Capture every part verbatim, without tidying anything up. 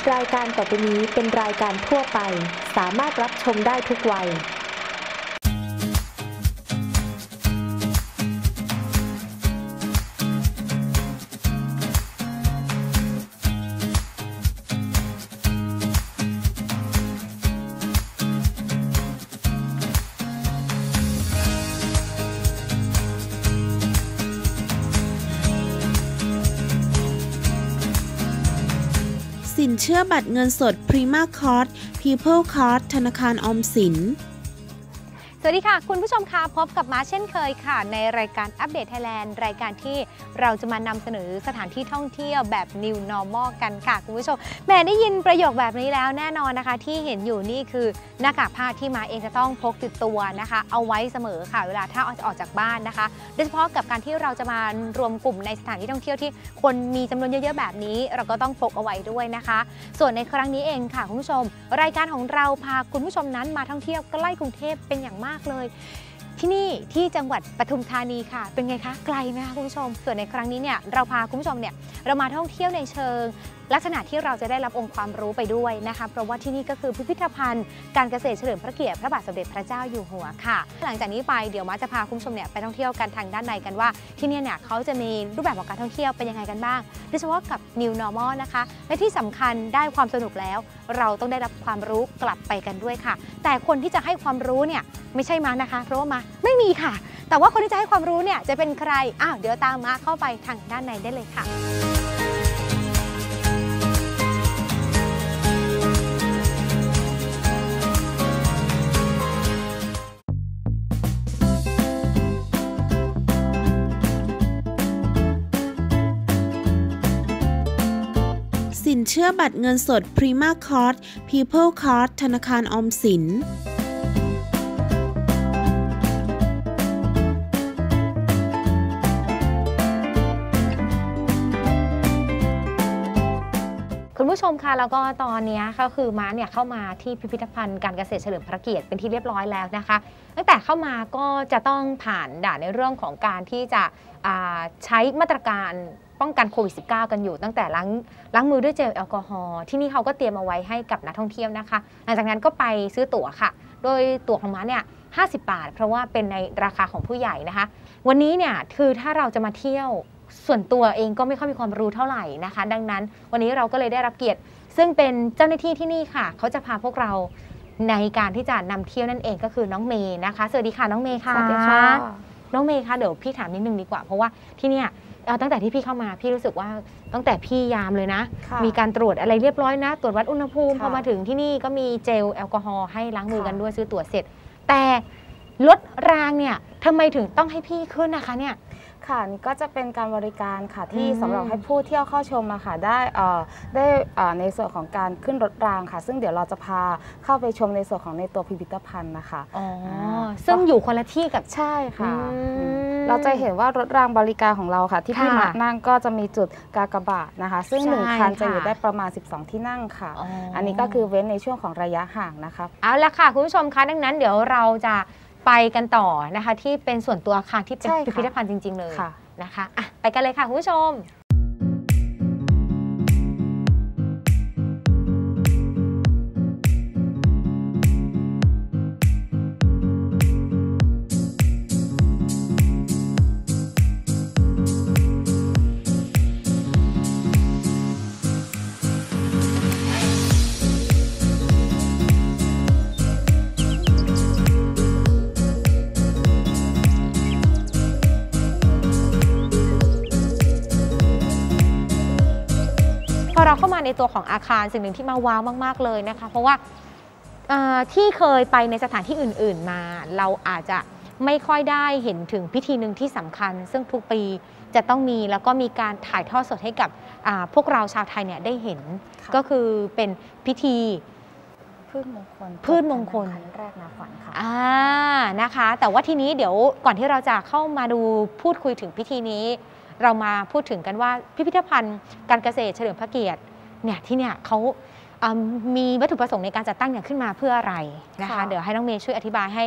รายการต่อไปนี้เป็นรายการทั่วไปสามารถรับชมได้ทุกวัยสินเชื่อบัตรเงินสด Prima Card People Card ธนาคารออมสินสวัสดีค่ะคุณผู้ชมคะพบกับมาเช่นเคยค่ะในรายการอัปเดตไทยแลนด์รายการที่เราจะมานำเสนอสถานที่ท่องเที่ยวแบบ New Normal กันค่ะคุณผู้ชมแม่ได้ยินประโยคแบบนี้แล้วแน่นอนนะคะที่เห็นอยู่นี่คือหน้ากากผ้าที่มาเองจะต้องพกติดตัวนะคะเอาไว้เสมอค่ะเวลาถ้าออกจากบ้านนะคะโดยเฉพาะกับการที่เราจะมารวมกลุ่มในสถานที่ท่องเที่ยวที่คนมีจำนวนเยอะๆแบบนี้เราก็ต้องพกเอาไว้ด้วยนะคะส่วนในครั้งนี้เองค่ะคุณผู้ชมรายการของเราพาคุณผู้ชมนั้นมาท่องเที่ยวใกล้กรุงเทพเป็นอย่างมากเลยที่นี่ที่จังหวัดปทุมธานีค่ะเป็นไงคะไกลไหมคะคุณผู้ชมส่วนในครั้งนี้เนี่ยเราพาคุณผู้ชมเนี่ยเรามาท่องเที่ยวในเชิงลักษณะที่เราจะได้รับองค์ความรู้ไปด้วยนะคะเพราะว่าที่นี่ก็คือพิพิธภัณฑ์การเกษตรเฉลิมพระเกียรติพระบาทสมเด็จพระเจ้าอยู่หัวค่ะหลังจากนี้ไปเดี๋ยวมาจะพาคุณผู้ชมเนี่ยไปท่องเที่ยวกันทางด้านในกันว่าที่นี่เนี่ยเขาจะมีรูปแบบของการท่องเที่ยวเป็นยังไงกันบ้างโดยเฉพาะกับ New Normal นะคะและที่สำคัญได้ความสนุกแล้วเราต้องได้รับความรู้กลับไปกันด้วยค่ะแต่คนที่จะให้ความรู้เนี่ยไม่ใช่มานะคะเพราะว่ามาไม่มีค่ะแต่ว่าคนที่จะให้ความรู้เนี่ยจะเป็นใครอ้าวเดี๋ยวตามมาเข้าไปทางด้านในได้เลยค่ะสินเชื่อบัตรเงินสด Prima Card People Card ธนาคารออมสินคุณผู้ชมคะแล้วก็ตอนนี้ก็คือม้าเนี่ยเข้ามาที่พิพิธภัณฑ์การเกษตรเฉลิมพระเกียรติเป็นที่เรียบร้อยแล้วนะคะตั้งแต่เข้ามาก็จะต้องผ่านด่านในเรื่องของการที่จะใช้มาตรการป้องกันโควิด สิบเก้า กันอยู่ตั้งแต่ล้างล้างมือด้วยเจลแอลกอฮอล์ที่นี่เขาก็เตรียมเอาไว้ให้กับนักท่องเที่ยวนะคะหลังจากนั้นก็ไปซื้อตั๋วค่ะโดยตั๋วของม้าเนี่ยห้าสิบบาทเพราะว่าเป็นในราคาของผู้ใหญ่นะคะวันนี้เนี่ยคือถ้าเราจะมาเที่ยวส่วนตัวเองก็ไม่ค่อยมีความรู้เท่าไหร่นะคะดังนั้นวันนี้เราก็เลยได้รับเกียรติซึ่งเป็นเจ้าหน้าที่ที่นี่ค่ะเขาจะพาพวกเราในการที่จะนำเที่ยวนั่นเองก็คือน้องเมย์นะคะสวัสดีค่ะน้องเมย์ค่ะสวัสดีค่ะน้องเมย์คะเดี๋ยวพี่ถามนิดนึงดีกว่าเพราะว่าที่เนี่ยตั้งแต่ที่พี่เข้ามาพี่รู้สึกว่าตั้งแต่พี่ยามเลยนะมีการตรวจอะไรเรียบร้อยนะตรวจวัดอุณหภูมิพอมาถึงที่นี่ก็มีเจลแอลกอฮอล์ให้ล้างมือกันด้วยซื้อตั๋วเสร็จแต่รถรางเนี่ยทำไมถึงต้องให้พี่ขึ้นนะคะเนี่ยค่ะนี่ก็จะเป็นการบริการค่ะที่สำหรับให้ผู้เที่ยวเข้าชมอะค่ะได้ได้ในส่วนของการขึ้นรถรางค่ะซึ่งเดี๋ยวเราจะพาเข้าไปชมในส่วนของในตัวพิพิธภัณฑ์นะคะอ๋อซึ่งอยู่คนละที่กับใช่ค่ะเราจะเห็นว่ารถรางบริการของเราค่ะที่พี่มานั่งก็จะมีจุดกากบาทนะคะซึ่งหนึ่งคันจะอยู่ได้ประมาณสิบสองที่นั่งค่ะอันนี้ก็คือเว้นในช่วงของระยะห่างนะคะเอาละค่ะคุณผู้ชมคะดังนั้นเดี๋ยวเราจะไปกันต่อนะคะที่เป็นส่วนตัวอาคารที่เป็นพิพิธภัณฑ์จริงๆเลยนะคะอ่ะไปกันเลยค่ะคุณผู้ชมเราเข้ามาในตัวของอาคารสิ่งหนึ่งที่มาว้าวมากๆเลยนะคะเพราะว่าที่เคยไปในสถานที่อื่นๆมาเราอาจจะไม่ค่อยได้เห็นถึงพิธีหนึ่งที่สำคัญซึ่งทุกปีจะต้องมีแล้วก็มีการถ่ายทอดสดให้กับพวกเราชาวไทยเนี่ยได้เห็นก็คือเป็นพิธีพืชมงคลพืชมงคลแรกนาขวัญค่ะอ่านะคะแต่ว่าทีนี้เดี๋ยวก่อนที่เราจะเข้ามาดูพูดคุยถึงพิธีนี้เรามาพูดถึงกันว่าพิพิธภัณฑ์การเกษตรเฉลิมพระเกียรติเนี่ยที่เนี่ยเขามีวัตถุประสงค์ในการจัดตั้งเนี่ยขึ้นมาเพื่ออะไรนะคะเดี๋ยวให้น้องเมย์ช่วยอธิบายให้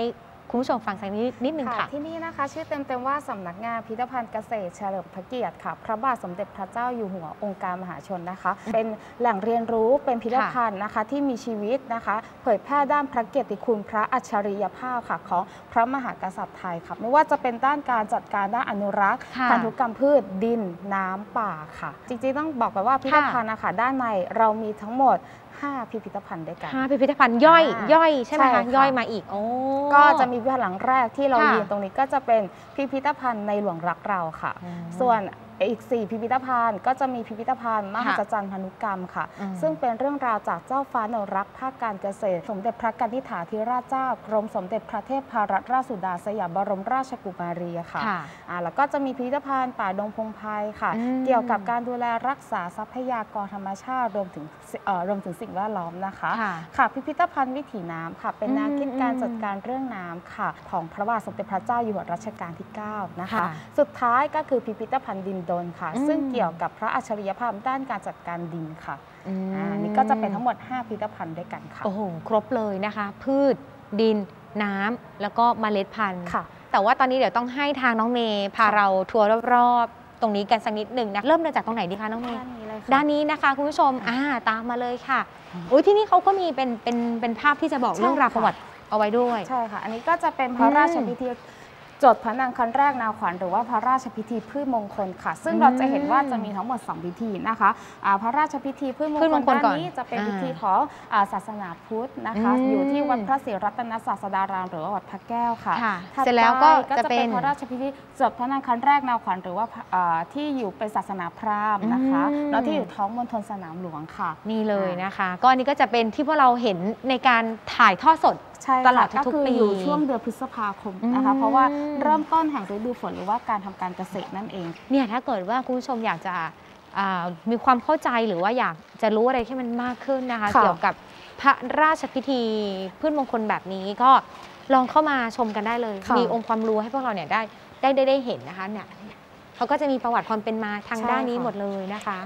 คุณผู้ชมฟังสักนิดนิดนึงค่ะที่นี่นะคะชื่อเต็มๆว่าสำนักงานพิพิธภัณฑ์เกษตรเฉลิมพระเกียรติค่ะพระบาทสมเด็จพระเจ้าอยู่หัวองค์การมหาชนนะคะเป็นแหล่งเรียนรู้เป็นพิพิธภัณฑ์นะคะที่มีชีวิตนะคะเผยแพร่ด้านพระเกียรติคุณพระอัจฉริยภาพค่ะของพระมหากษัตริย์ไทยค่ะไม่ว่าจะเป็นด้านการจัดการด้านอนุรักษ์พันธุกรรมพืชดินน้ำป่าค่ะจริงๆต้องบอกไปว่าพิพิธภัณฑ์นะคะด้านในเรามีทั้งหมดห้าพิพิธภัณฑ์ด้วยกันห้าพิพิธภัณฑ์ย่อยย่อยใช่ไหมคะย่อยมาอีกโอ้ก็จะมีพิพิธภัณฑ์หลังแรกที่เรายืนตรงนี้ก็จะเป็นพิพิธภัณฑ์ในหลวงรักเราค่ะส่วนอีกสี่พิพิธภัณฑ์ก็จะมีพิพิธภัณฑ์มหัศจรรย์พันธุกรรมค่ะซึ่งเป็นเรื่องราวจากเจ้าฟ้านรักภาคการเกษตรสมเด็จพระกนิษฐาธิราชเจ้ากรมสมเด็จพระเทพรัตนราชสุดาสยามบรมราชกุมารีค่ะอ่าแล้วก็จะมีพิพิธภัณฑ์ป่าดงพงไพรค่ะเกี่ยวกับการดูแลรักษาทรัพยากรธรรมชาติรวมถึงรวมถึงสิ่งแวดล้อมนะคะค่ะพิพิธภัณฑ์วิถีน้ำค่ะเป็นแนวคิดการจัดการเรื่องน้ำค่ะของพระบาทสมเด็จพระเจ้าอยู่หัวรัชกาลที่เก้านะคะสุดท้ายก็คือพิพิธภัณฑ์ดินดลค่ะซึ่งเกี่ยวกับพระอัจฉริยภาพด้านการจัดการดินค่ะอันนี้ก็จะเป็นทั้งหมดห้าพิพิธภัณฑ์ด้วยกันค่ะโอ้โหครบเลยนะคะพืชดินน้ำแล้วก็เมล็ดพันธุ์แต่ว่าตอนนี้เดี๋ยวต้องให้ทางน้องเมย์พาเราทัวร์รอบๆตรงนี้กันสักนิดหนึ่งนะเริ่มจากตรงไหนดีคะน้องเมย์ด้านนี้นะคะคุณผู้ชมอ่าตามมาเลยค่ะอุ้ยที่นี่เขาก็มีเป็นเป็นเป็นภาพที่จะบอกเรื่องราวประวัติเอาไว้ด้วยใช่ค่ะอันนี้ก็จะเป็นพระราชพิธีจดพระนางคันแรกนาขวัญหรือว่าพระราชพิธีพืชมงคลค่ะซึ่งเราจะเห็นว่าจะมีทั้งหมดสองพิธีนะคะพระราชพิธีพืชมงคลด้านนี้จะเป็นพิธีของศาสนาพุทธนะคะอยู่ที่วัดพระศรีรัตนศาสดารามหรือว่าวัดพระแก้วค่ะเสร็จแล้วก็จะเป็นพระราชพิธีจดพระนางคันแรกนาขวัญหรือว่าที่อยู่เป็นศาสนาพราหมณ์นะคะแล้วที่อยู่ท้องมณฑลสนามหลวงค่ะนี่เลยนะคะก็อันนี้ก็จะเป็นที่พวกเราเห็นในการถ่ายทอดสดตลอดทุกปีอยู่ช่วงเดือนพฤษภาคมนะคะเพราะว่าเริ่มต้นแห่งฤดูฝนหรือว่าการทำการเกษตรนั่นเองเนี่ยถ้าเกิดว่าคุณผู้ชมอยากจะมีความเข้าใจหรือว่าอยากจะรู้อะไรที่มันมากขึ้นนะคะเกี่ยวกับพระราชพิธีพืชมงคลแบบนี้ก็ลองเข้ามาชมกันได้เลยมีองค์ความรู้ให้พวกเราเนี่ยได้ได้ได้ได้เห็นนะคะเนี่ยเขาก็จะมีประวัติความเป็นมาทางด้านนี้หมดเลยนะคะ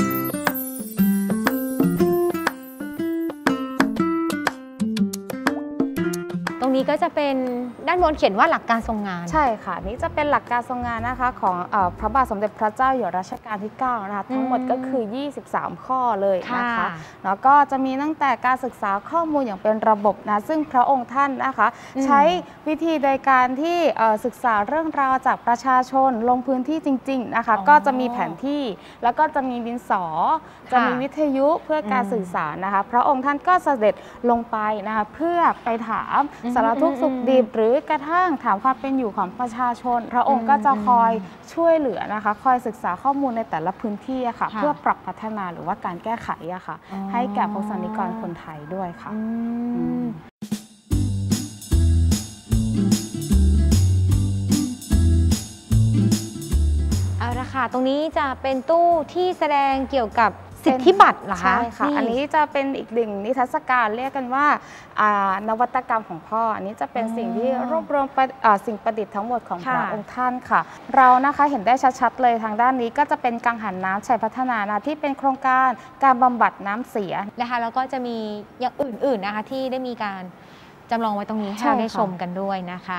ตรงนี้ก็จะเป็นด้านบนเขียนว่าหลักการทรงงานใช่ค่ะนี่จะเป็นหลักการทรงงานนะคะของพระบาทสมเด็จพระเจ้าอยู่หัวรัชกาลที่เก้านะคะทั้งหมดก็คือยี่สิบสามข้อเลยนะคะแล้วก็จะมีตั้งแต่การศึกษาข้อมูลอย่างเป็นระบบนะซึ่งพระองค์ท่านนะคะใช้วิธีในการที่ศึกษาเรื่องราวจากประชาชนลงพื้นที่จริงๆนะคะก็จะมีแผนที่แล้วก็จะมีดินสอจะมีวิทยุเพื่อการสื่อสารนะคะพระองค์ท่านก็เสด็จลงไปนะคะเพื่อไปถามสารทุกข์สุขดิบหรือกระทั่งถามความเป็นอยู่ของประชาชนพระองค์ก็จะคอยช่วยเหลือนะคะคอยศึกษาข้อมูลในแต่ละพื้นที่ค่ะเพื่อปรับพัฒนาหรือว่าการแก้ไขอะค่ะให้แก่ประสบนิกรคนไทยด้วยค่ะเอาละค่ะตรงนี้จะเป็นตู้ที่แสดงเกี่ยวกับสิทธิบัตรเหรอคะใช่ค่ะอันนี้จะเป็นอีกหนึ่งนิทรรศการเรียกกันว่านวัตกรรมของพ่ออันนี้จะเป็นสิ่งที่รวบรวมสิ่งประดิษฐ์ทั้งหมดของพระองค์ท่านค่ะเรานะคะเห็นได้ชัดๆเลยทางด้านนี้ก็จะเป็นกังหันน้ำชัยพัฒนานะที่เป็นโครงการการบำบัดน้ำเสียนะคะแล้วก็จะมีอย่างอื่นๆนะคะที่ได้มีการจำลองไว้ตรงนี้ให้เราได้ชมกันด้วยนะคะ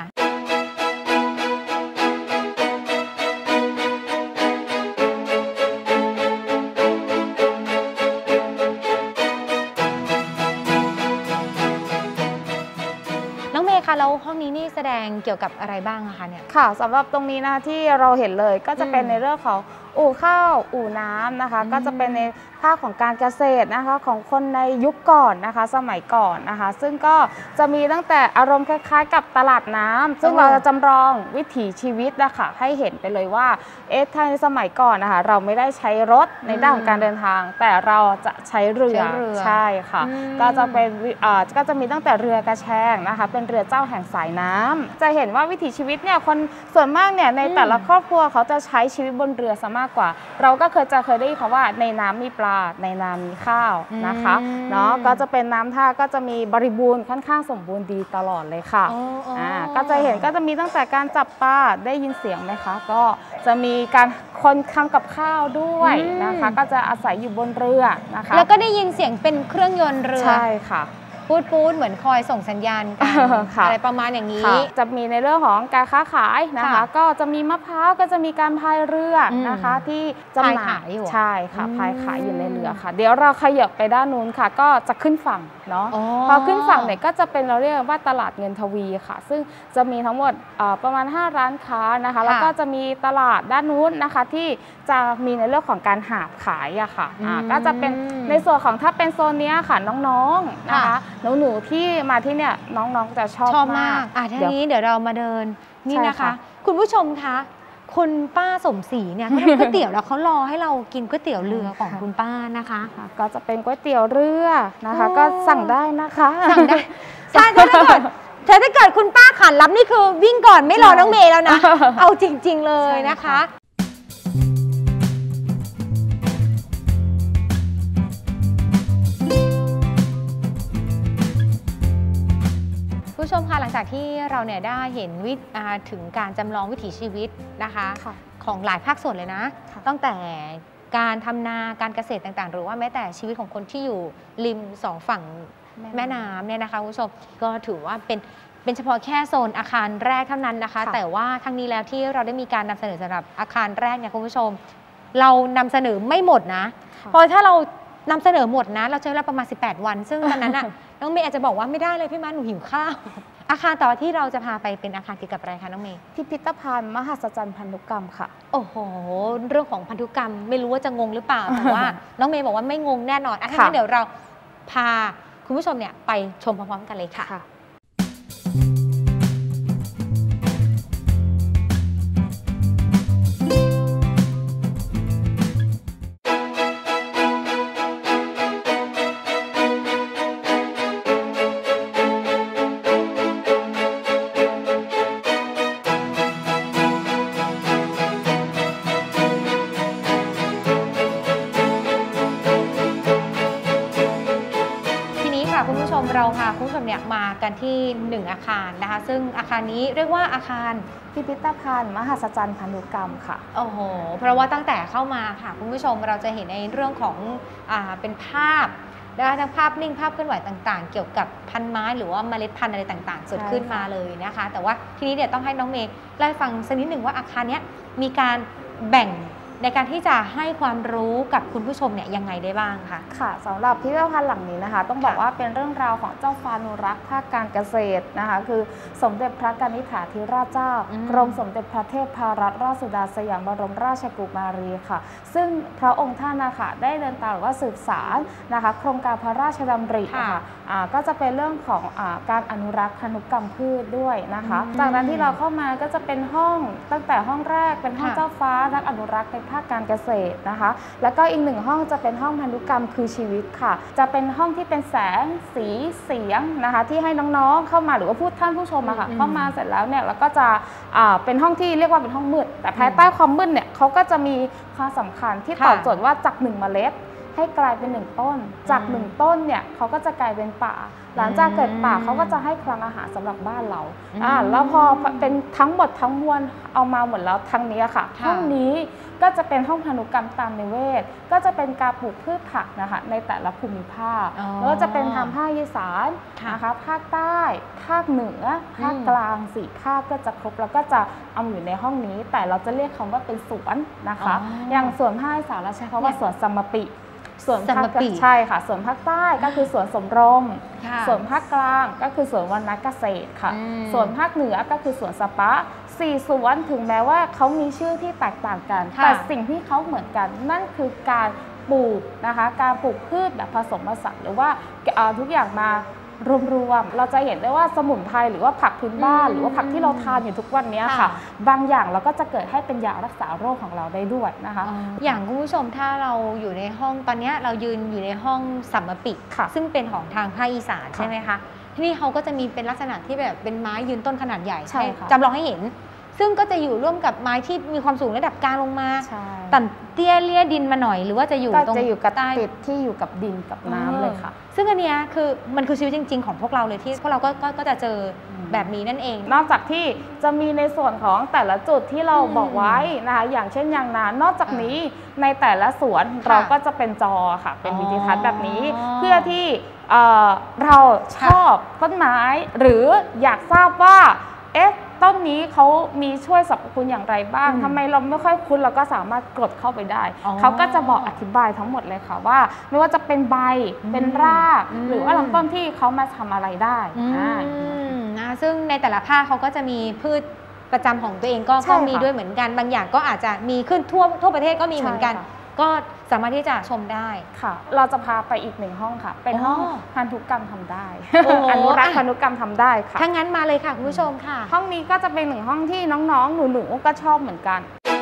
แล้วห้องนี้นี่แสดงเกี่ยวกับอะไรบ้างคะเนี่ยค่ะสำหรับตรงนี้นะที่เราเห็นเลยก็จะเป็นในเรื่องของอู่ข้าวอู่น้ำนะคะก็จะเป็นในภาคของการเกษตรนะคะของคนในยุคก่อนนะคะสมัยก่อนนะคะซึ่งก็จะมีตั้งแต่อารมณ์คล้ายๆกับตลาดน้ำซึ่งเราจะจำลองวิถีชีวิตนะคะให้เห็นไปเลยว่าเอ๊ะถ้าในสมัยก่อนนะคะเราไม่ได้ใช้รถในด้านของการเดินทางแต่เราจะใช้เรือใช่ค่ะก็จะเป็นก็จะมีตั้งแต่เรือกระแชงนะคะเป็นเรือเจ้าแห่งสายน้ำจะเห็นว่าวิถีชีวิตเนี่ยคนส่วนมากเนี่ยในแต่ละครอบครัวเขาจะใช้ชีวิตบนเรือซะมากกว่าเราก็เคยจะเคยได้ยินคำว่าในน้ำมีปลาในน้ำมีข้าวนะคะเนาะก็จะเป็นน้ำท่าก็จะมีบริบูรณ์ค่อนข้างสมบูรณ์ดีตลอดเลยค่ะอ่าก็จะเห็นก็จะมีตั้งแต่การจับปลาได้ยินเสียงไหมคะก็จะมีการคนทำกับข้าวด้วยนะคะก็จะอาศัยอยู่บนเรือนะคะแล้วก็ได้ยินเสียงเป็นเครื่องยนต์เรือใช่ค่ะพูดพูดเหมือนคอยส่งสัญญาณกัน อะไรประมาณอย่างนี้จะมีในเรื่องของการค้าขายนะคะก็จะมีมะพร้าวก็จะมีการพายเรือนะคะที่จำหน่ายใช่ค่ะพายขายอยู่ในเรือค่ะเดี๋ยวเราขยับไปด้านนู้นค่ะก็จะขึ้นฝั่งเนาะพอขึ้นฝั่งเนี่ยก็จะเป็นเราเรียกว่าตลาดเงินทวีค่ะซึ่งจะมีทั้งหมดประมาณห้าร้านค้านะคะแล้วก็จะมีตลาดด้านนู้นนะคะที่จะมีในเรื่องของการหาบขายอะค่ะก็จะเป็นในส่วนของถ้าเป็นโซนนี้ค่ะน้องๆนะคะหนูๆที่มาที่เนี่ยน้องๆจะชอบมากอ่ะทีนี้เดี๋ยวเรามาเดินนี่นะคะคุณผู้ชมคะคุณป้าสมศรีเนี่ยเขาทำก๋วยเตี๋ยวแล้วเขารอให้เรากินก๋วยเตี๋ยวเรือของคุณป้านะคะก็จะเป็นก๋วยเตี๋ยวเรือนะคะก็สั่งได้นะคะสั่งได้ใช่ถ้าเกิดถ้าเกิดคุณป้าขันรับนี่คือวิ่งก่อนไม่รอน้องเมย์แล้วนะเอาจริงๆเลยนะคะผู้ชมคะหลังจากที่เราเนี่ยได้เห็นวิถึงการจำลองวิถีชีวิตนะคะของหลายภาคส่วนเลยนะตั้งแต่การทำนาการเกษตรต่างๆหรือว่าแม้แต่ชีวิตของคนที่อยู่ริมสองฝั่งแม่น้ำเนี่ยนะคะคุณผู้ชมก็ถือว่าเป็นเป็นเฉพาะแค่โซนอาคารแรกเท่านั้นนะคะแต่ว่าทั้งนี้แล้วที่เราได้มีการนำเสนอสำหรับอาคารแรกเนี่ยคุณผู้ชมเรานำเสนอไม่หมดนะเพราะถ้าเรานำเสนอหมดนะเราใช้เวลาประมาณสิบแปดวันซึ่งตอนนั้นน่ะน้องเมย์อาจจะบอกว่าไม่ได้เลยพี่ม้าหนูหิวข้าวอาคารต่อที่เราจะพาไปเป็นอาคารเกี่ยวกับอะไรคะน้องเมย์พิพิธภัณฑ์มหัศจรรย์พันธุกรรมค่ะโอ้โหเรื่องของพันธุกรรมไม่รู้ว่าจะงงหรือเปล่าแต่ว่าน้องเมย์บอกว่าไม่งงแน่นอนอ่ะงั้นเดี๋ยวเราพาคุณผู้ชมเนี่ยไปชมพร้อมๆกันเลยค่ะคุณผู้ชมเราพาคุณผู้ชมเนี่ยมากันที่หนึ่งอาคารนะคะซึ่งอาคารนี้เรียกว่าอาคารพิพิธภัณฑ์มหัศจรรย์พันธุกรรมค่ะโอ้โหเพราะว่าตั้งแต่เข้ามาค่ะคุณผู้ชมเราจะเห็นในเรื่องของอ่าเป็นภาพนะคะทั้งภาพนิ่งภาพเคลื่อนไหวต่างๆเกี่ยวกับพันไม้หรือว่าเมล็ดพันธุ์อะไรต่างๆเกิดขึ้นมาเลยนะคะแต่ว่าทีนี้เดี๋ยวต้องให้น้องเมย์เล่าให้ฟังสักนิดหนึ่งว่าอาคารนี้มีการแบ่งในการที่จะให้ความรู้กับคุณผู้ชมเนี่ยยังไงได้บ้างคะค่ะสำหรับพิพิธภัณฑ์หลังนี้นะคะต้องบอกว่าเป็นเรื่องราวของเจ้าฟ้านุรักษ์ภาคการเกษตรนะคะคือสมเด็จพระกนิษฐาธิราชเจ้ากรมสมเด็จพระเทพรัตนราชสุดาสยามบรมราชกุมารีค่ะซึ่งพระองค์ท่านนะคะได้เดินตามหรือว่าสืบสารนะคะโครงการพระราชดำริค่ะก็จะเป็นเรื่องของอาการอนุรักษ์พันธุกรรมพืชด้วยนะคะจากนั้นที่เราเข้ามาก็จะเป็นห้องตั้งแต่ห้องแรกเป็นห้องเจ้าฟ้านักอนุรักษ์ในภาคการเกษตรนะคะแล้วก็อีกหนึ่งห้องจะเป็นห้องพันธุกรรมคือชีวิตค่ะจะเป็นห้องที่เป็นแสงสีเสียงนะคะที่ให้น้องๆเข้ามาหรือว่าผู้ท่านผู้ชมอะค่ะเข้ามาเสร็จแล้วเนี่ยแล้วก็จะเป็นห้องที่เรียกว่าเป็นห้องมืดแต่ภายใต้ความมืดเนี่ยเขาก็จะมีความสำคัญที่ตอบโจทย์ว่าจากหนึ่งเมล็ดให้กลายเป็นหนึ่งต้นจากหนึ่งต้นเนี่ยเขาก็จะกลายเป็นป่าหลังจากเกิดป่าเขาก็จะให้คลังอาหารสำหรับบ้านเราอ่าแล้วพอเป็นทั้งหมดทั้งมวลเอามาหมดแล้วทั้งนี้ค่ะห้องนี้ก็จะเป็นห้องพันธุกรรมตามนิเวศก็จะเป็นการปลูกพืชผักนะคะในแต่ละภูมิภาคแล้วก็จะเป็นทางภาคอีสานนะคะภาคใต้ภาคเหนือภาคกลางสี่ภาคก็จะครบแล้วก็จะเอาอยู่ในห้องนี้แต่เราจะเรียกคำว่าเป็นสวนนะคะอย่างส่วนภาคอีสานเราใช้คำว่าสวนสมปิส่วนภาคใช่ค่ะส่วนภาคใต้ก็คือสวนสมรมส่วนภาคกลางก็คือสวนวรรณเกษตรค่ะส่วนภาคเหนือก็คือสวนสปาสี่สวนถึงแม้ว่าเขามีชื่อที่แตกต่างกันแต่สิ่งที่เขาเหมือนกันนั่นคือการปลูกนะคะการปลูกพืชแบบผสมผสานหรือว่าเอาทุกอย่างมารวมๆเราจะเห็นได้ว่าสมุนไพรหรือว่าผักพื้นบ้านหรือว่าผักที่เราทานอยู่ทุกวันนี้ค่ะบางอย่างเราก็จะเกิดให้เป็นยารักษาโรคของเราได้ด้วยนะคะอย่างคุณผู้ชมถ้าเราอยู่ในห้องตอนนี้เรายืนอยู่ในห้องสัมมปิซึ่งเป็นของทางภาคอีสานใช่ไหมคะที่นี่เขาก็จะมีเป็นลักษณะที่แบบเป็นไม้ยืนต้นขนาดใหญ่ใช่จำลองให้เห็นซึ่งก็จะอยู่ร่วมกับไม้ที่มีความสูงระดับกลางลงมาต่ำเตี้ยเลี่ยดินมาหน่อยหรือว่าจะอยู่ตรงจะอยู่กับติดที่อยู่กับดินกับน้ำเลยค่ะซึ่งอันนี้คือมันคือชีวิตจริงๆของพวกเราเลยที่พวกเราก็ก็จะเจอแบบนี้นั่นเองนอกจากที่จะมีในส่วนของแต่ละจุดที่เราบอกไว้นะคะอย่างเช่นยางนา นอกจากนี้ในแต่ละสวนเราก็จะเป็นจอค่ะเป็นวิดีทัศน์แบบนี้เพื่อที่เอ่อเราชอบต้นไม้หรืออยากทราบว่าเอ๊ะต้นนี้เขามีช่วยสรรพคุณอย่างไรบ้างทำไมเราไม่ค่อยคุ้นเราก็สามารถกดเข้าไปได้เขาก็จะบอกอธิบายทั้งหมดเลยค่ะว่าไม่ว่าจะเป็นใบเป็นรากหรือว่าลำต้นที่เขามาทำอะไรได้นะซึ่งในแต่ละภาคเขาก็จะมีพืชประจำของตัวเองก็ก็มีด้วยเหมือนกันบางอย่างก็อาจจะมีขึ้นทั่วทั่วประเทศก็มีเหมือนกันก็สามารถที่จะชมได้ค่ะเราจะพาไปอีกหนึ่งห้องค่ะเป็นห้องพันธุกรรมทำได้อนุรักษ์พันธุกรรมทำได้ค่ะถ้างั้นมาเลยค่ะคุณผู้ชมค่ะห้องนี้ก็จะเป็นหนึ่งห้องที่น้องๆหนูๆก็ชอบเหมือนกัน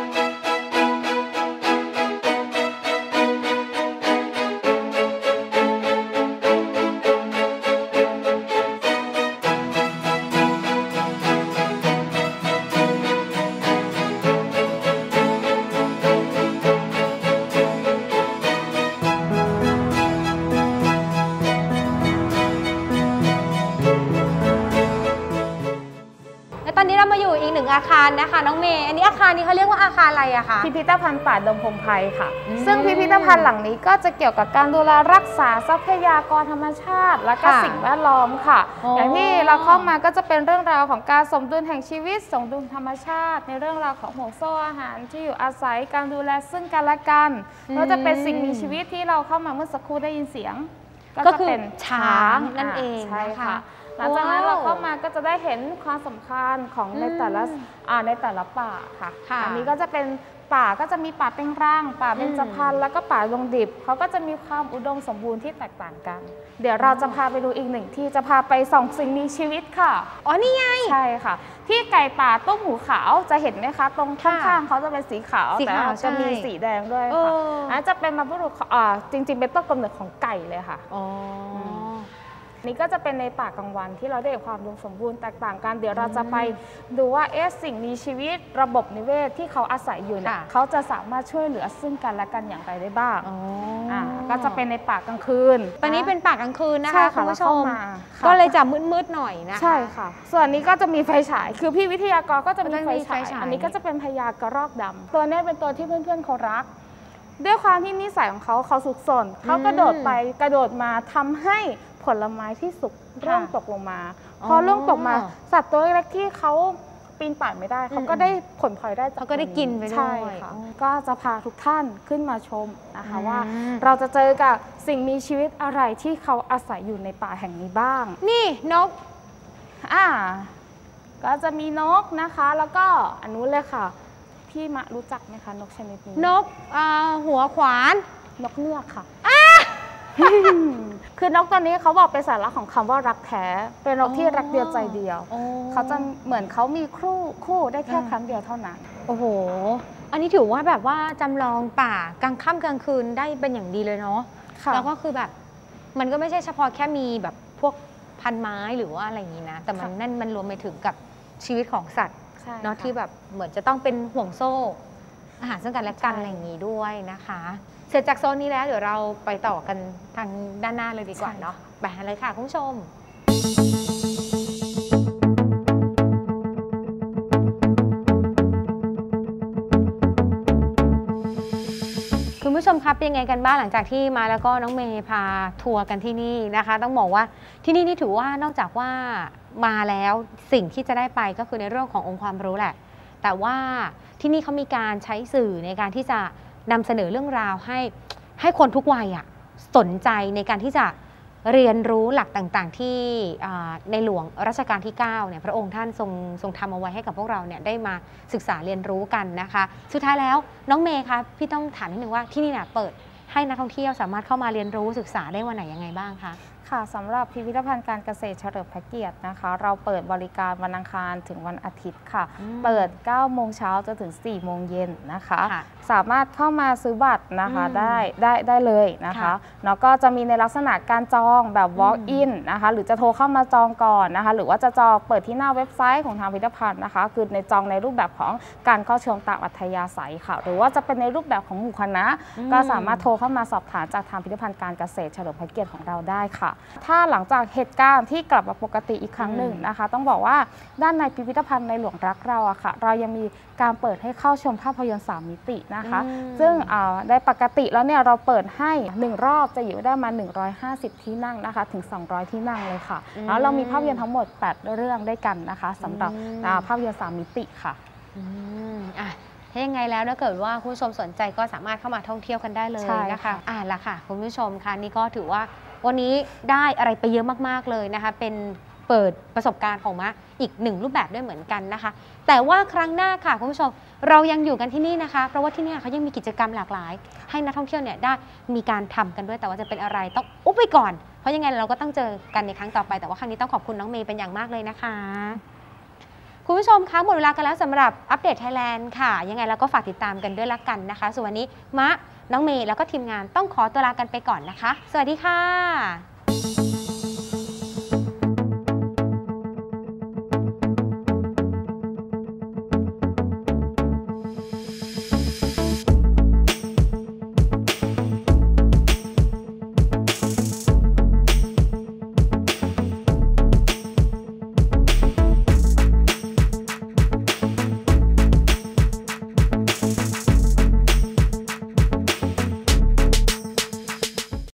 ตอนนี้เรามาอยู่อีกหนึ่งอาคารนะคะน้องเมย์อันนี้อาคารนี้เขาเรียกว่าอาคารอะไรอะคะพิพิธภัณฑ์ป่าดงพงไพรค่ะซึ่งพิพิธภัณฑ์หลังนี้ก็จะเกี่ยวกับการดูแลรักษาทรัพยากรธรรมชาติและก็สิ่งแวดล้อมค่ะอย่างที่เราเข้ามาก็จะเป็นเรื่องราวของการสมดุลแห่งชีวิตสมดุลธรรมชาติในเรื่องราวของห่วงโซ่อาหารที่อยู่อาศัยการดูแลซึ่งกันและกันก็จะเป็นสิ่งมีชีวิตที่เราเข้ามาเมื่อสักครู่ได้ยินเสียงก็คือช้างนั่นเองใช่ค่ะหลังจากนั้นเราเข้ามาก็จะได้เห็นความสำคัญของในแต่ละในแต่ละป่าค่ะอันนี้ก็จะเป็นป่าก็จะมีป่าเต็งร่างป่าเบญจพรรณแล้วก็ป่าดงดิบเขาก็จะมีความอุดมสมบูรณ์ที่แตกต่างกันเดี๋ยวเราจะพาไปดูอีกหนึ่งที่จะพาไปส่องสิ่งมีชีวิตค่ะอ๋อนี่ไงใช่ค่ะที่ไก่ป่าต้มหูขาวจะเห็นไหมคะตรงข้างๆเขาจะเป็นสีขาวแต่จะมีสีแดงด้วยค่ะอันจะเป็นบรรพบุรุษจริงๆเป็นต้นกำเนิดของไก่เลยค่ะนี่ก็จะเป็นในป่ากลางวันที่เราได้ความอุดมสมบูรณ์แตกต่างกันเดี๋ยวเราจะไปดูว่าเอ๊ะสิ่งมีชีวิตระบบนิเวศที่เขาอาศัยอยู่เนี่ยเขาจะสามารถช่วยเหลือซึ่งกันและกันอย่างไรได้บ้างอ่าก็จะเป็นในป่ากลางคืนตอนนี้เป็นป่ากลางคืนนะคะคุณผู้ชมก็เลยจะมืดๆหน่อยนะใช่ค่ะส่วนนี้ก็จะมีไฟฉายคือพี่วิทยากรก็จะมีไฟฉายอันนี้ก็จะเป็นพญากระรอกดำตัวนี้เป็นตัวที่เพื่อนๆเขารักด้วยความที่นิสัยของเขาเขาสุกสนเขากระโดดไปกระโดดมาทำให้ผลไม้ที่สุกร่วงตกลงมาพอร่วงตกมาสัตว์ตัวเล็กที่เขาปีนป่ายไม่ได้เขาก็ได้ผลพลอยได้เขาก็ได้กินไปด้วยก็จะพาทุกท่านขึ้นมาชมนะคะว่าเราจะเจอกับสิ่งมีชีวิตอะไรที่เขาอาศัยอยู่ในป่าแห่งนี้บ้างนี่นกอ่าก็จะมีนกนะคะแล้วก็อันนู้นเลยค่ะพี่มะรู้จักไหมคะนกชนิดนี้นกหัวขวานนกเงือกค่ะคือนกตัวนี้เขาบอกเป็นสาระของคำว่ารักแท้เป็นนกที่รักเดียวใจเดียวเขาจะเหมือนเขามีคู่คู่ได้แค่ครั้งเดียวเท่านั้นโอ้โหอันนี้ถือว่าแบบว่าจำลองป่ากลางค่ำกลางคืนได้เป็นอย่างดีเลยเนาะแล้วก็คือแบบมันก็ไม่ใช่เฉพาะแค่มีแบบพวกพันไม้หรือว่าอะไรอย่างนี้นะแต่มันนั่นมันรวมไปถึงกับชีวิตของสัตว์เนาะที่แบบเหมือนจะต้องเป็นห่วงโซ่อาหารซึ่งกันและกันอะไรอย่างนี้ด้วยนะคะเสร็จจากโซนนี้แล้วเดี๋ยวเราไปต่อกันทางด้านหน้าเลยดีกว่าเนาะไปเลยค่ะคุณผู้ชมคุณผู้ชมครับเป็นยังไงกันบ้างหลังจากที่มาแล้วก็น้องเมย์พาทัวร์กันที่นี่นะคะต้องบอกว่าที่นี่นี่ถือว่านอกจากว่ามาแล้วสิ่งที่จะได้ไปก็คือในเรื่องขององค์ความรู้แหละแต่ว่าที่นี่เขามีการใช้สื่อในการที่จะนำเสนอเรื่องราวให้ให้คนทุกวัยอ่ะสนใจในการที่จะเรียนรู้หลักต่างๆที่ในหลวงรัชกาลที่เก้าเนี่ยพระองค์ท่านทรงทรงทำเอาไว้ให้กับพวกเราเนี่ยได้มาศึกษาเรียนรู้กันนะคะสุดท้ายแล้วน้องเมย์คะพี่ต้องถามนิดนึงว่าที่นี่เนี่ยเปิดให้นักท่องเที่ยวสามารถเข้ามาเรียนรู้ศึกษาได้วันไหนยังไงบ้างคะค่ะสำหรับพิพิธภัณฑ์การเกษตรเฉลิมพระเกียรตินะคะเราเปิดบริการวันอังคารถึงวันอาทิตย์ค่ะเปิดเก้าโมงเช้าจนถึงสี่โมงเย็นนะคะสามารถเข้ามาซื้อบัตรนะคะได้ได้ได้เลยนะคะแล้วก็จะมีในลักษณะการจองแบบ walk in นะคะหรือจะโทรเข้ามาจองก่อนนะคะหรือว่าจะจองเปิดที่หน้าเว็บไซต์ของทางพิพิธภัณฑ์นะคะคือในจองในรูปแบบของการเข้าชมตามอัธยาศัยค่ะหรือว่าจะเป็นในรูปแบบของหมู่คณะก็สามารถโทรเข้ามาสอบถามจากทางพิพิธภัณฑ์การเกษตรเฉลิมพระเกียรติของเราได้ค่ะถ้าหลังจากเหตุการณ์ที่กลับมาปกติอีกครั้งหนึ่งนะคะต้องบอกว่าด้านในพิพิธภัณฑ์ในหลวงรักเราอะค่ะเรายังมีการเปิดให้เข้าชมภาพยนตร์สามมิตินะคะซึ่งในปกติแล้วเนี่ยเราเปิดให้หนึ่งรอบจะอยู่ได้มาหนึ่งร้อยห้าสิบที่นั่งนะคะถึงสองร้อยที่นั่งเลยค่ะแล้วเรามีภาพยนตร์ทั้งหมดแปดเรื่องด้วยกันนะคะสำหรับภาพยนตร์สามมิติค่ะถ้ายังไงแล้วถ้าเกิดว่าคุณผู้ชมสนใจก็สามารถเข้ามาท่องเที่ยวกันได้เลยนะคะอ่าละค่ะคุณผู้ชมค่ะนี่ก็ถือว่าวันนี้ได้อะไรไปเยอะมากๆเลยนะคะเป็นเปิดประสบการณ์ของมะอีกหนึ่งรูปแบบด้วยเหมือนกันนะคะแต่ว่าครั้งหน้าค่ะคุณผู้ชมเรายังอยู่กันที่นี่นะคะเพราะว่าที่นี่เขายังมีกิจกรรมหลากหลายให้นักท่องเที่ยวเนี่ยได้มีการทำกันด้วยแต่ว่าจะเป็นอะไรต้องอุ๊บไปก่อนเพราะยังไงเราก็ต้องเจอกันในครั้งต่อไปแต่ว่าครั้งนี้ต้องขอบคุณน้องเมย์เป็นอย่างมากเลยนะคะคุณผู้ชมคะหมดเวลากันแล้วสำหรับอัปเดตไทยแลนด์ค่ะยังไงเราก็ฝากติดตามกันด้วยละกันนะคะส่วนวันนี้มะน้องเมย์แล้วก็ทีมงานต้องขอตัวลากันไปก่อนนะคะสวัสดีค่ะ